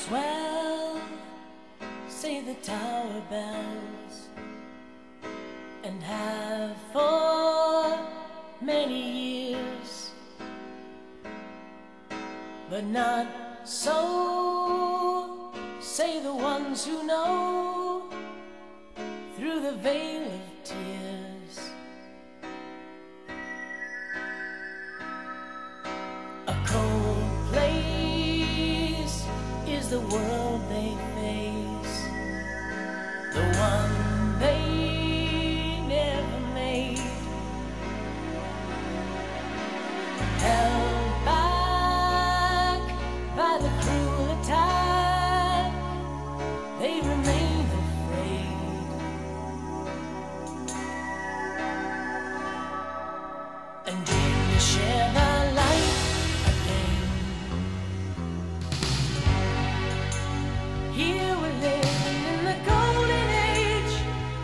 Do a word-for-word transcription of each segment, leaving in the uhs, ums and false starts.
Well, say the tower bells, and have for many years, but not so say the ones who know through the veil of tears. A cold place is the world they face, the one they never made, held back by the cruel attack. They remain afraid, and dream to share their life again. Here we're living in the golden age.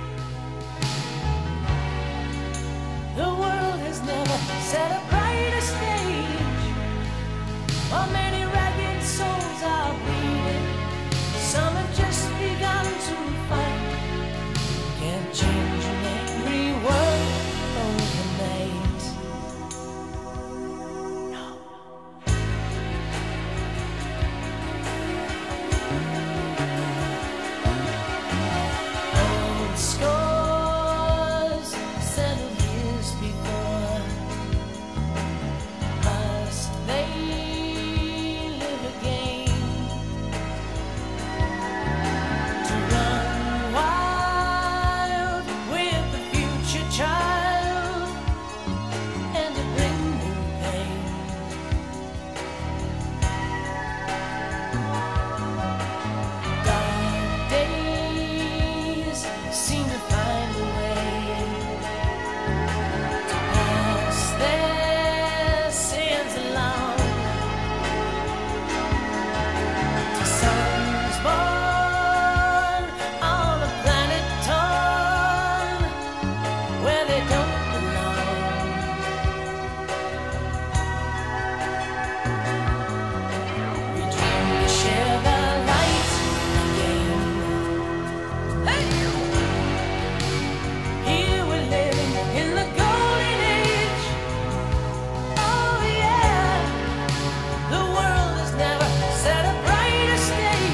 The world has never set a brighter stage. While many ragged souls are bleeding, some have just begun to fight. Can't change an angry world overnight. No. Old scores settled years before. Must they live again to run wild with the future child and to bring new pain? Dark days seem to find a way to pass their sins along to sons born on a planet torn where they don't belong. We dream to share the light again. Hey! Here we're living in the golden age. Oh yeah, the world has never set a brighter stage.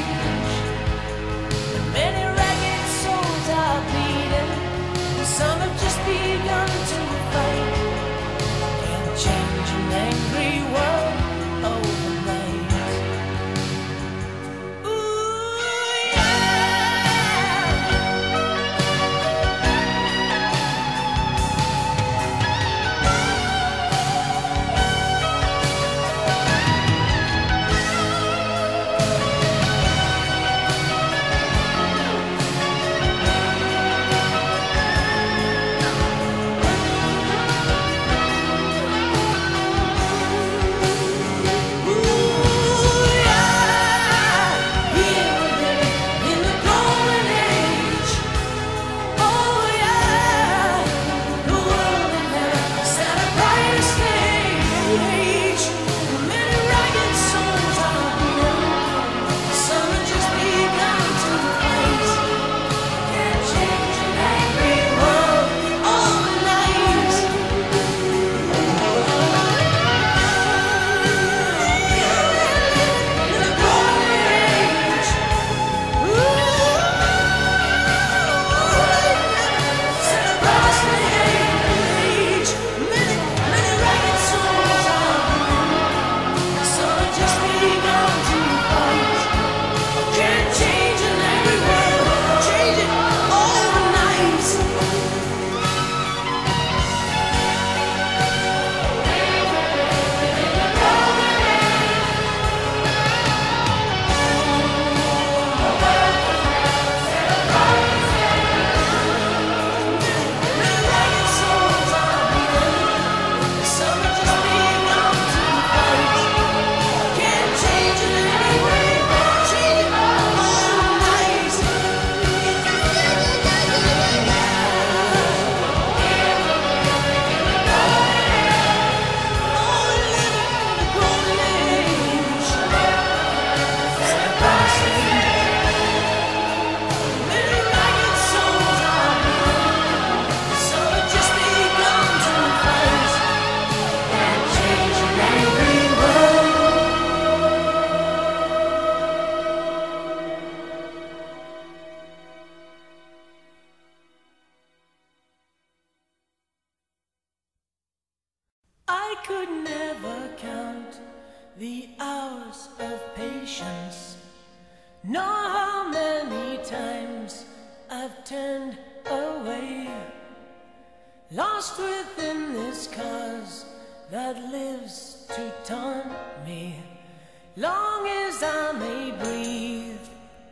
Know how many times I've turned away, lost within this cause that lives to taunt me, long as I may breathe.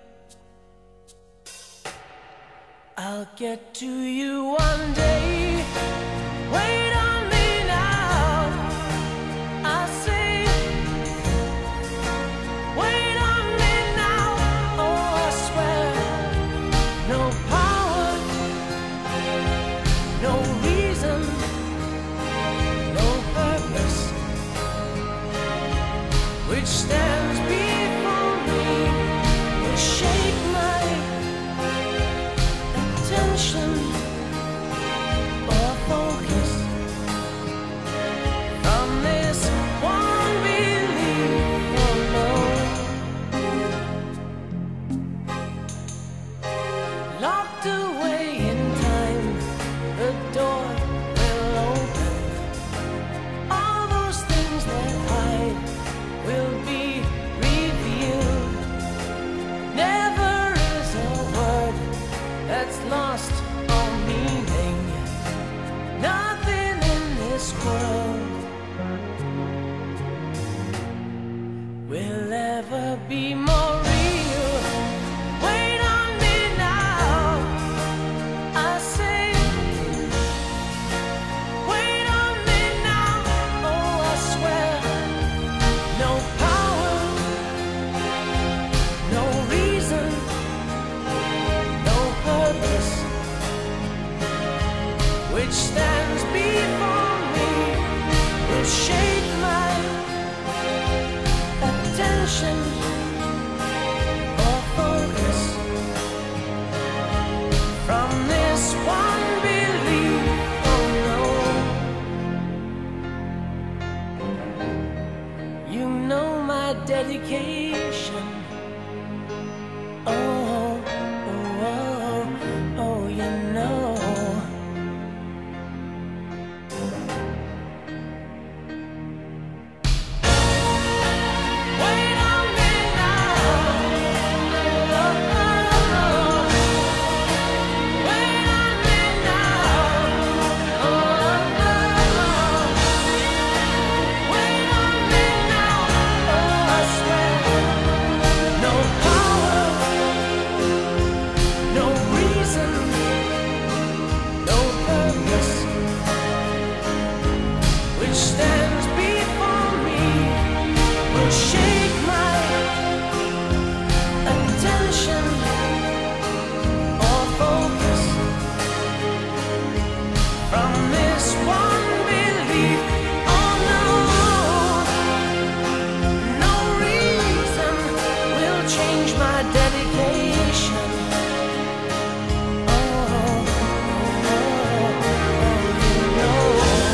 I'll get to you one day. Wait on me now, I say. Wait on me now, oh I swear. No power, no reason, no purpose, which stands before me, will shake my attention or focus from this one belief alone. Locked away in time, the door will open. All those things that hide will be revealed. Never is a word that's lost all meaning. Nothing in this world will ever be more real. Wait on me now, I say. Wait on me now, oh I swear. No power, no reason, no purpose, which stands before me, will shake my attention or focus from this one belief. Oh no, you know my dedication. Oh, oh, oh, oh, you know. Wait on me now. Oh, oh, oh. Wait on me now. Oh, oh, oh. Wait on me now. Oh, I swear. No power, no reason, no purpose, which stands before me, will shake my attention or focus from this one belief. Oh no, no reason will change my dedication. Oh, oh, oh, you know.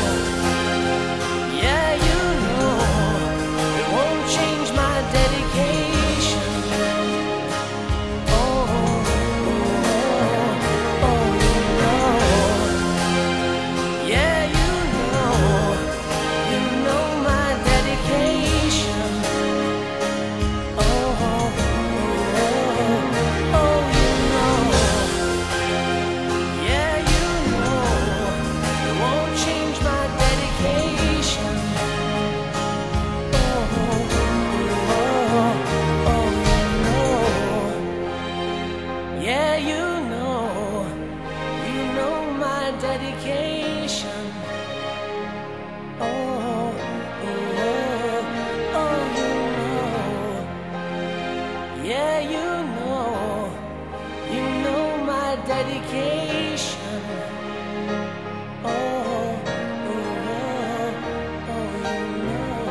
Yeah, you know, it won't change my dedication. Oh, oh, oh, oh, you know. Yeah, you know, you know my dedication. Oh, oh, oh, oh, you know. Yeah, you know, it won't change my dedication. Oh, oh, oh, you know. Yeah, you know, you know my dedication. Oh, oh, oh, you know. Yeah, you know, you know my dedication. Oh, oh, oh, you know.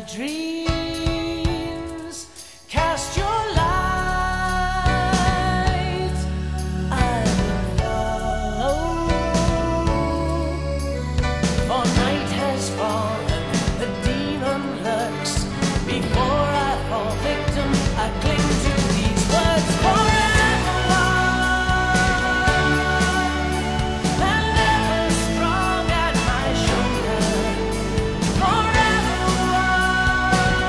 dreams. Cast your light, I will follow. For night has fallen, the demon lurks. Before I fall victim, I cling to these words forever. And ever strong at my shoulder. Forever.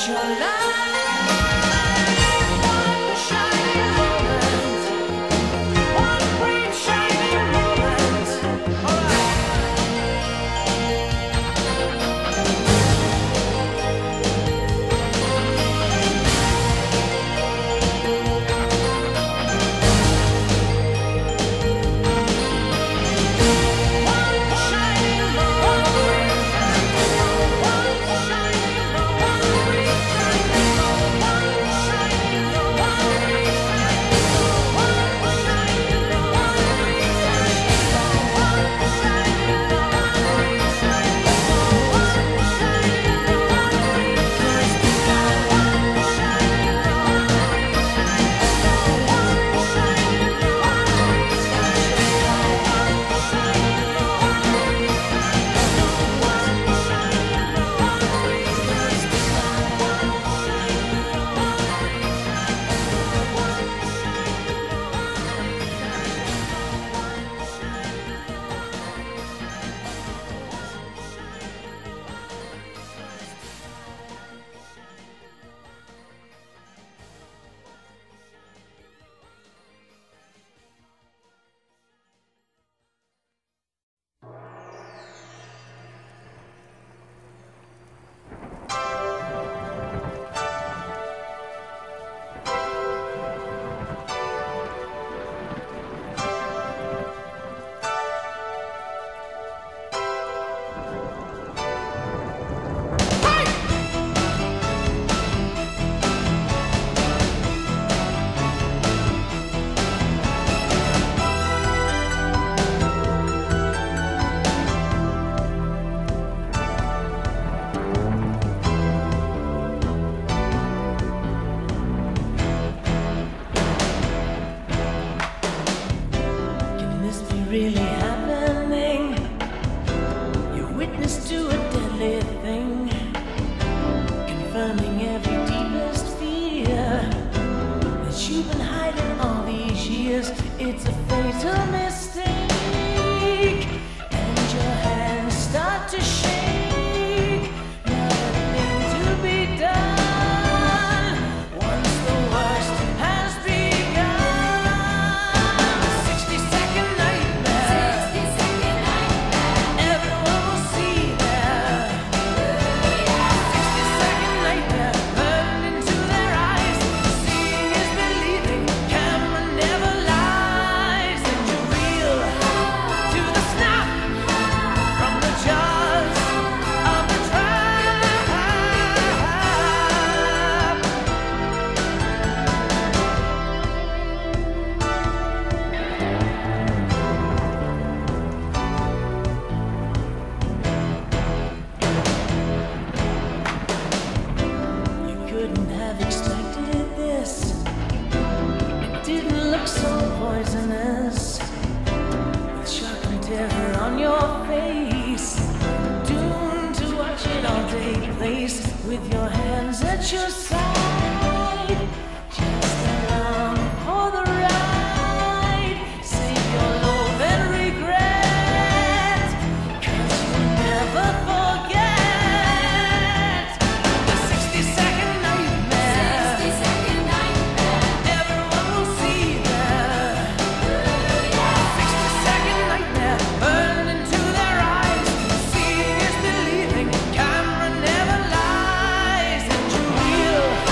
your life. One shining moment, one brief shining moment. All right. Really happening? You're witness to a deadly thing, confirming every deepest fear that you've been hiding all these years. It's a fatal mistake, and your hands start to shake. Nothing to be done once the worst has begun. sixty second nightmare. Everyone will see that. sixty second nightmare burned into their eyes. Seeing is believing. Camera never lies, and you're real to the snap from the jaws of the trap. You couldn't have expected this. It didn't look so poisonous. With shock and terror on your face, doomed to watch it all take place. With your hands at your side, just along for the ride. Save your loathe and regret, 'cause you'll never forget the sixty second nightmare. Everyone will see that. sixty second nightmare burned into their eyes. Seeing is believing. Camera never lies, and you're real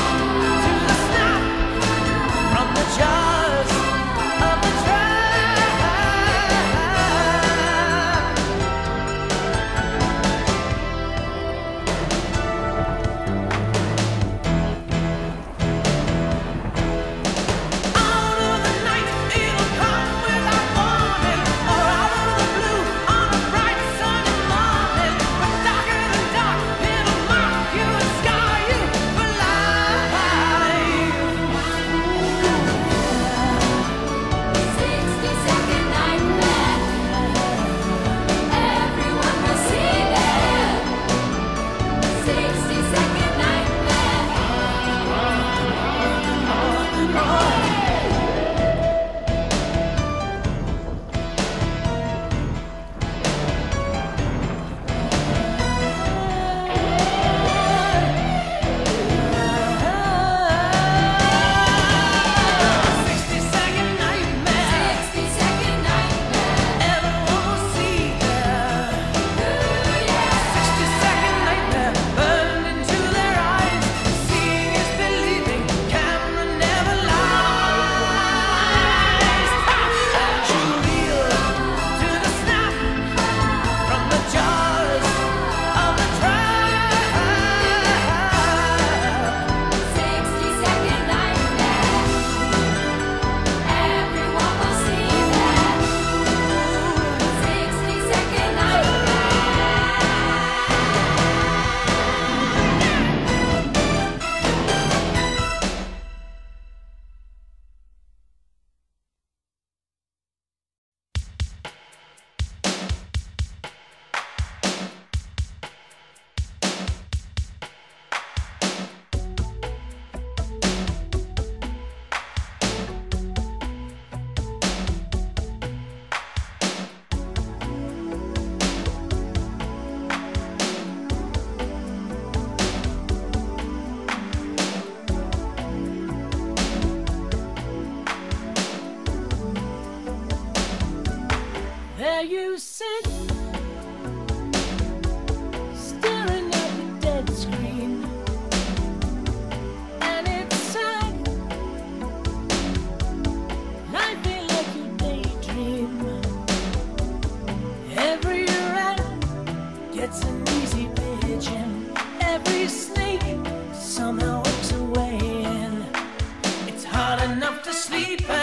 it's an easy pigeon. Every snake somehow works a way in. It's hard enough to sleep.